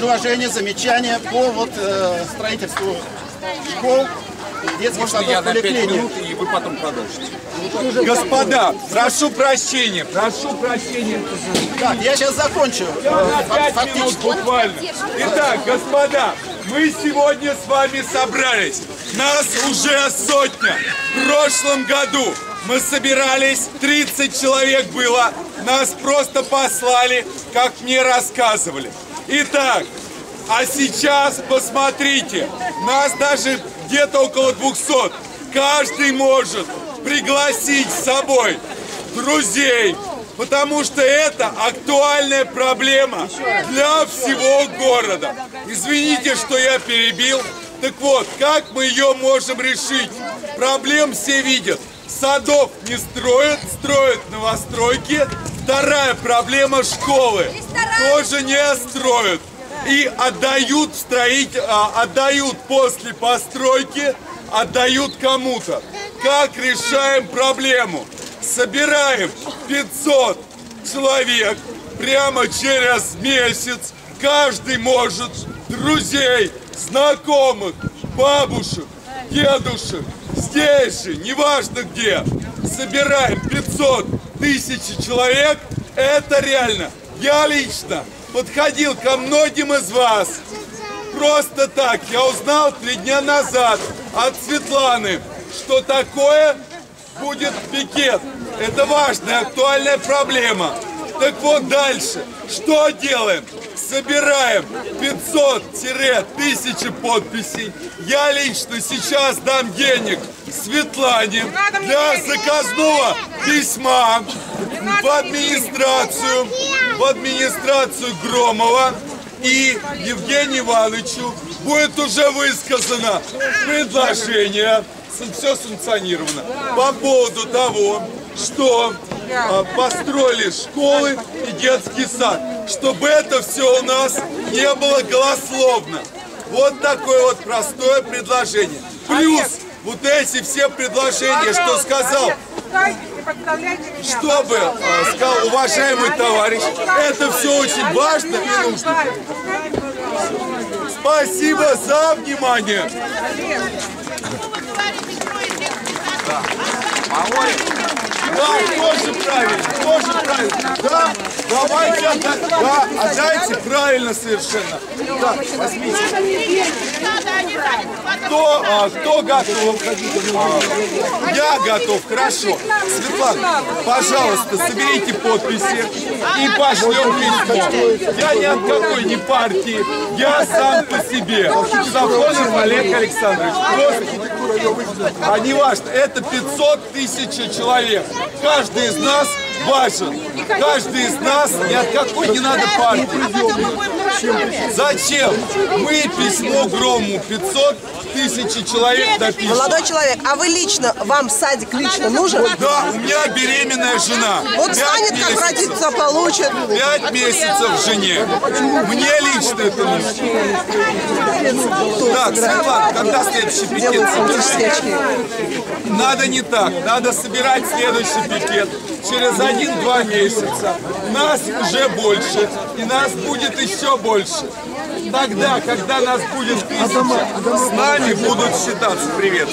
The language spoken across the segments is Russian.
предложения, замечания по строительству школ, детских садов, поликлиник. И вы потом продолжите. Господа, прошу прощения. Так, я сейчас закончу. На 5 минут буквально. Итак, господа, мы сегодня с вами собрались. Нас уже сотня. В прошлом году мы собирались, 30 человек было. Нас просто послали, как мне рассказывали. Итак, а сейчас посмотрите, нас даже где-то около 200. Каждый может пригласить с собой друзей, потому что это актуальная проблема для всего города. Извините, что я перебил. Так вот, как мы ее можем решить? Проблем все видят. Садов не строят, строят новостройки. Вторая проблема — школы. Тоже не строят. И отдают после постройки, отдают кому-то. Как решаем проблему? Собираем 500 человек прямо через месяц. Каждый может друзей, знакомых, бабушек, дедушек, здесь же, неважно где. Собираем 500 тысяч человек. Это реально. Я лично подходил ко многим из вас. Просто так. Я узнал 3 дня назад от Светланы, что такое будет пикет. Это важная, актуальная проблема. Так вот дальше. Что делаем? Собираем 500-1000 подписей. Я лично сейчас дам денег Светлане для заказного письма в администрацию Громова, и Евгению Ивановичу будет уже высказано предложение, все санкционировано, по поводу того, что построили школы и детский сад, чтобы это все у нас не было голословно. Вот такое вот простое предложение. Плюс вот эти все предложения, что сказал, чтобы сказал уважаемый товарищ, это все очень важно и нужно. Спасибо за внимание. Да, тоже правильно, Да, давайте, отдайте правильно совершенно. Да, возьмите. Кто готов? Я готов, хорошо. Светлана, пожалуйста, соберите подписи и пошлем письмо. Я ни от какой не партии, я сам по себе. Сафонов Олег Александрович. А не важно, это 500 тысяч человек. Каждый из нас важен. Каждый из нас ни от какой не надо партии. Зачем? Мы письмо Громову 500 тысяч человек напишем. Молодой человек, а вы лично, вам садик лично нужен? Да, у меня беременная жена. Вот станет, как родиться, получит. 5 месяцев жене. Мне лично это нужно. Так, Светлана, когда следующий пикет собираешь? Надо не так. Надо собирать следующий пикет через 1-2 месяца. Нас уже больше, и нас будет еще больше. Тогда, когда нас будет 1000, с нами будут считаться. Привет.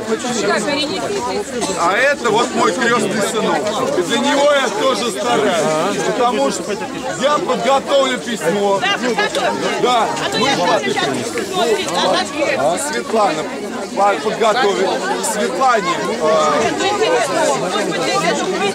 А это вот мой крестный сынок. И для него я тоже стараюсь. Потому что я подготовлю письмо. Да, Светлана подготовит. Светлане.